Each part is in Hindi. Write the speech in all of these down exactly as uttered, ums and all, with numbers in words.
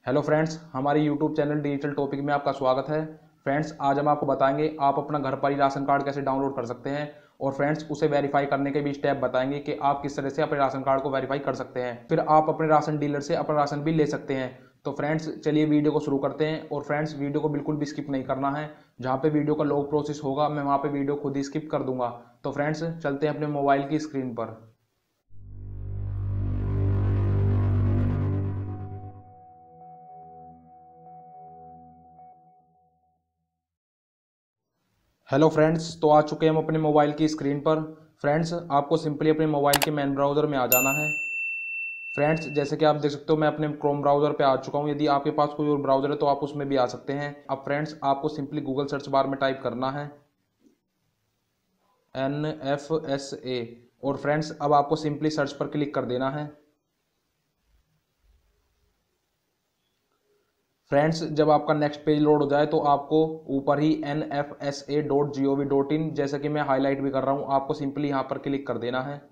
हेलो फ्रेंड्स, हमारे यूट्यूब चैनल डिजिटल टॉपिक में आपका स्वागत है। फ्रेंड्स, आज हम आपको बताएंगे आप अपना घर पर ही राशन कार्ड कैसे डाउनलोड कर सकते हैं और फ्रेंड्स उसे वेरीफाई करने के भी स्टेप बताएंगे कि आप किस तरह से अपने राशन कार्ड को वेरीफाई कर सकते हैं। फिर आप अपने राशन डीलर से अपना राशन भी ले सकते हैं। तो फ्रेंड्स चलिए वीडियो को शुरू करते हैं। और फ्रेंड्स वीडियो को बिल्कुल भी स्किप नहीं करना है। जहाँ पे वीडियो का लॉन्ग प्रोसेस होगा मैं वहाँ पे वीडियो खुद ही स्किप कर दूंगा। तो फ्रेंड्स चलते हैं अपने मोबाइल की स्क्रीन पर। हेलो फ्रेंड्स, तो आ चुके हैं हम अपने मोबाइल की स्क्रीन पर। फ्रेंड्स आपको सिंपली अपने मोबाइल के मेन ब्राउज़र में आ जाना है। फ्रेंड्स जैसे कि आप देख सकते हो मैं अपने क्रोम ब्राउज़र पे आ चुका हूँ। यदि आपके पास कोई और ब्राउज़र है तो आप उसमें भी आ सकते हैं। अब फ्रेंड्स आपको सिंपली गूगल सर्च बार में टाइप करना है एन एफ एस ए। और फ्रेंड्स अब आपको सिंपली सर्च पर क्लिक कर देना है। फ्रेंड्स जब आपका नेक्स्ट पेज लोड हो जाए तो आपको ऊपर ही N F S A dot G O V dot in, जैसे कि मैं हाईलाइट भी कर रहा हूं, आपको सिंपली यहां पर क्लिक कर देना है।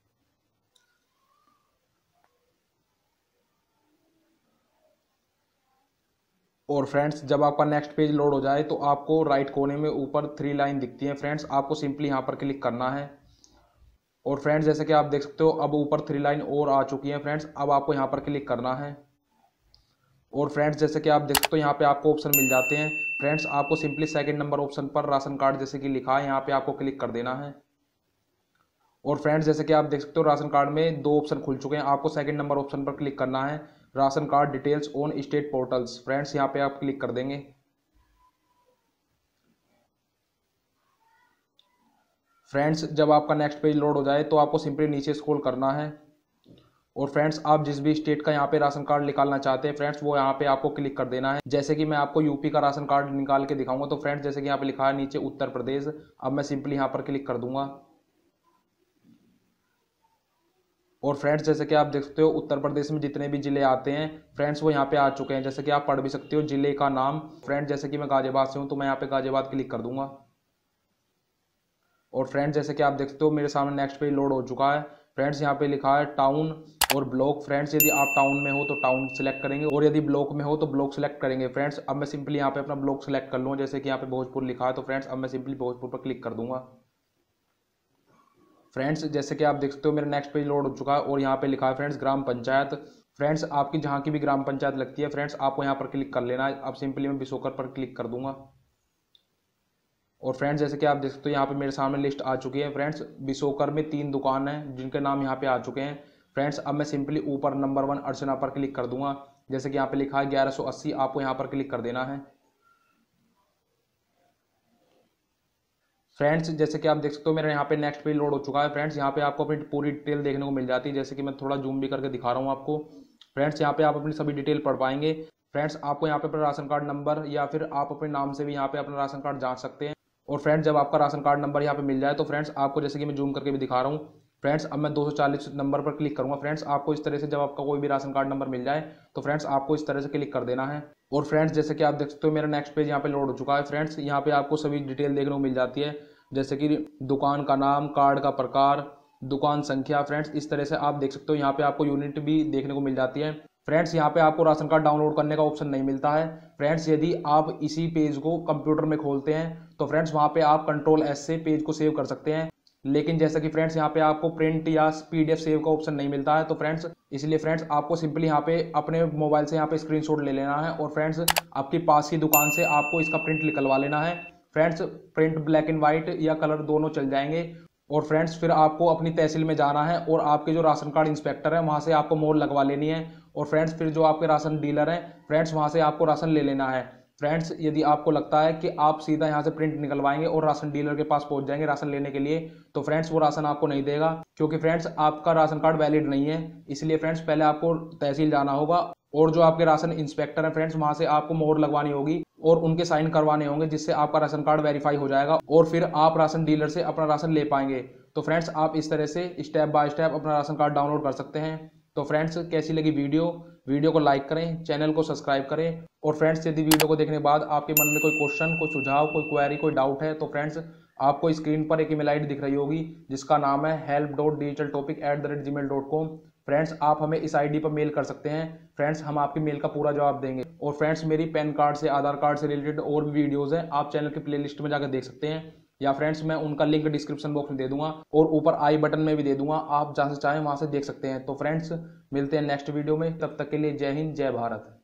और फ्रेंड्स जब आपका नेक्स्ट पेज लोड हो जाए तो आपको राइट कोने में ऊपर थ्री लाइन दिखती है। फ्रेंड्स आपको सिंपली यहां पर क्लिक करना है। और फ्रेंड्स जैसे कि आप देख सकते हो अब ऊपर थ्री लाइन और आ चुकी है। फ्रेंड्स अब आपको यहां पर क्लिक करना है। और फ्रेंड्स जैसे कि आप देख सकते हो यहाँ पे आपको ऑप्शन मिल जाते हैं। फ्रेंड्स आपको सिंपली सेकंड नंबर ऑप्शन पर राशन कार्ड जैसे कि लिखा है यहाँ पे आपको क्लिक कर देना है। और फ्रेंड्स जैसे कि आप देख सकते हो राशन कार्ड में दो ऑप्शन खुल चुके हैं। आपको सेकंड नंबर ऑप्शन पर क्लिक करना है, ration card details on state portals. Friends यहाँ पे आप क्लिक कर देंगे। फ्रेंड्स जब आपका नेक्स्ट पेज लोड हो जाए तो आपको सिंपली नीचे स्क्रॉल करना है। और फ्रेंड्स आप जिस भी स्टेट का यहाँ पे राशन कार्ड निकालना चाहते हैं फ्रेंड्स वो यहाँ पे आपको क्लिक कर देना है। जैसे कि मैं आपको यूपी का राशन कार्ड निकाल के दिखाऊंगा। तो फ्रेंड्स जैसे कि यहाँ पे लिखा है नीचे उत्तर प्रदेश, अब मैं सिंपली यहाँ पर क्लिक कर दूंगा। और फ्रेंड्स जैसे कि आप देख सकते हो उत्तर प्रदेश में जितने भी जिले आते हैं फ्रेंड्स वो यहाँ पे आ चुके हैं। जैसे कि आप पढ़ भी सकते हो जिले का नाम। फ्रेंड्स जैसे कि मैं गाजियाबाद से हूँ तो मैं यहाँ पे गाजियाबाद क्लिक कर दूंगा। और फ्रेंड्स जैसे कि आप देख सकते हो मेरे सामने नेक्स्ट पेज लोड हो चुका है। फ्रेंड्स यहाँ पे लिखा है टाउन और ब्लॉक। फ्रेंड्स यदि आप टाउन में हो तो टाउन सेलेक्ट करेंगे और यदि ब्लॉक में हो तो ब्लॉक सेलेक्ट करेंगे। फ्रेंड्स अब मैं सिंपली यहाँ पे अपना ब्लॉक सेलेक्ट कर लूँ। जैसे कि यहाँ पे भोजपुर लिखा है तो फ्रेंड्स अब मैं सिंपली भोजपुर पर क्लिक कर दूंगा। फ्रेंड्स जैसे कि आप देख सकते हो मेरा नेक्स्ट पेज लोड हो चुका है और यहाँ पे लिखा है फ्रेंड्स ग्राम पंचायत। फ्रेंड्स आपकी जहाँ की भी ग्राम पंचायत लगती है फ्रेंड्स आपको यहाँ पर क्लिक कर लेना है। अब सिंपली मैं बिशोकर पर क्लिक कर दूंगा। और फ्रेंड्स जैसे कि आप देख सकते हो यहाँ पे मेरे सामने लिस्ट आ चुकी है। फ्रेंड्स बिशोकर में तीन दुकान है जिनके नाम यहाँ पे आ चुके हैं। फ्रेंड्स अब मैं सिंपली ऊपर नंबर वन अर्चना पर क्लिक कर दूंगा। जैसे कि यहाँ पे लिखा है ग्यारह सौ अस्सी, आपको यहाँ पर क्लिक कर देना है। फ्रेंड्स जैसे कि आप देख सकते हो मेरा यहाँ पे नेक्स्ट पेज लोड हो चुका है। फ्रेंड्स यहाँ पे आपको अपनी पूरी डिटेल देखने को मिल जाती है। जैसे कि मैं थोड़ा जूम भी करके दिखा रहा हूँ आपको। फ्रेंड्स यहाँ पे आप अपनी सभी डिटेल पढ़ पाएंगे। फ्रेंड्स आपको यहाँ पे अपना राशन कार्ड नंबर या फिर आप अपने नाम से भी यहाँ पे अपना राशन कार्ड जांच सकते हैं। और फ्रेंड्स जब आपका राशन कार्ड नंबर यहाँ पे मिल जाए तो फ्रेंड्स आपको जैसे कि मैं जूम करके भी दिखा रहा हूँ। फ्रेंड्स अब मैं दो सौ चालीस नंबर पर क्लिक करूंगा। फ्रेंड्स आपको इस तरह से जब आपका कोई भी राशन कार्ड नंबर मिल जाए तो फ्रेंड्स आपको इस तरह से क्लिक कर देना है। और फ्रेंड्स जैसे कि आप देख सकते हो मेरा नेक्स्ट पेज यहाँ पे लोड हो चुका है। फ्रेंड्स यहाँ पे आपको सभी डिटेल देखने को मिल जाती है। जैसे कि दुकान का नाम, कार्ड का प्रकार, दुकान संख्या। फ्रेंड्स इस तरह से आप देख सकते हो यहाँ पे आपको यूनिट भी देखने को मिल जाती है। फ्रेंड्स यहाँ पे आपको राशन कार्ड डाउनलोड करने का ऑप्शन नहीं मिलता है। फ्रेंड्स यदि आप इसी पेज को कंप्यूटर में खोलते हैं तो फ्रेंड्स वहाँ पे आप कंट्रोल एस से पेज को सेव कर सकते हैं। लेकिन जैसा कि फ्रेंड्स यहाँ पे आपको प्रिंट या पीडीएफ सेव का ऑप्शन नहीं मिलता है तो फ्रेंड्स इसलिए फ्रेंड्स आपको सिंपली यहाँ पे अपने मोबाइल से यहाँ पे स्क्रीनशॉट ले लेना है। और फ्रेंड्स आपकी पास की दुकान से आपको इसका प्रिंट निकलवा लेना है। Friends print black and white या कलर दोनों चल जाएंगे। और फ्रेंड्स फिर आपको अपनी तहसील में जाना है और आपके जो राशन कार्ड इंस्पेक्टर है वहां से आपको मोहर लगवा लेनी है। और फ्रेंड्स फिर जो आपके राशन डीलर हैं फ्रेंड्स वहां से आपको राशन ले लेना है। फ्रेंड्स यदि आपको लगता है कि आप सीधा यहाँ से प्रिंट निकलवाएंगे और राशन डीलर के पास पहुंच जाएंगे राशन लेने के लिए तो फ्रेंड्स वो राशन आपको नहीं देगा, क्योंकि फ्रेंड्स आपका राशन कार्ड वैलिड नहीं है। इसलिए फ्रेंड्स पहले आपको तहसील जाना होगा और जो आपके राशन इंस्पेक्टर हैं फ्रेंड्स वहां से आपको मोहर लगवानी होगी और उनके साइन करवाने होंगे, जिससे आपका राशन कार्ड वेरीफाई हो जाएगा और फिर आप राशन डीलर से अपना राशन ले पाएंगे। तो फ्रेंड्स आप इस तरह से स्टेप बाय स्टेप अपना राशन कार्ड डाउनलोड कर सकते हैं। तो फ्रेंड्स कैसी लगी वीडियो वीडियो को लाइक करें, चैनल को सब्सक्राइब करें। और फ्रेंड्स यदि वीडियो को देखने के बाद आपके मन में कोई क्वेश्चन, कोई सुझाव, कोई क्वेरी, कोई डाउट है तो फ्रेंड्स आपको स्क्रीन पर एक ईमेल आईडी दिख रही होगी जिसका नाम है help dot digital topic at the rate Gmail dot com. Friends आप हमें इस आईडी पर मेल कर सकते हैं। फ्रेंड्स हम आपकी मेल का पूरा जवाब देंगे। और फ्रेंड्स मेरी पैन कार्ड से, आधार कार्ड से रिलेटेड और भी वीडियोस हैं, आप चैनल की प्लेलिस्ट में जाकर देख सकते हैं, या फ्रेंड्स मैं उनका लिंक डिस्क्रिप्शन बॉक्स में दे दूंगा और ऊपर आई बटन में भी दे दूंगा, आप जहां से चाहें वहां से देख सकते हैं। तो फ्रेंड्स मिलते हैं नेक्स्ट वीडियो में, तब तक के लिए जय हिंद जय भारत।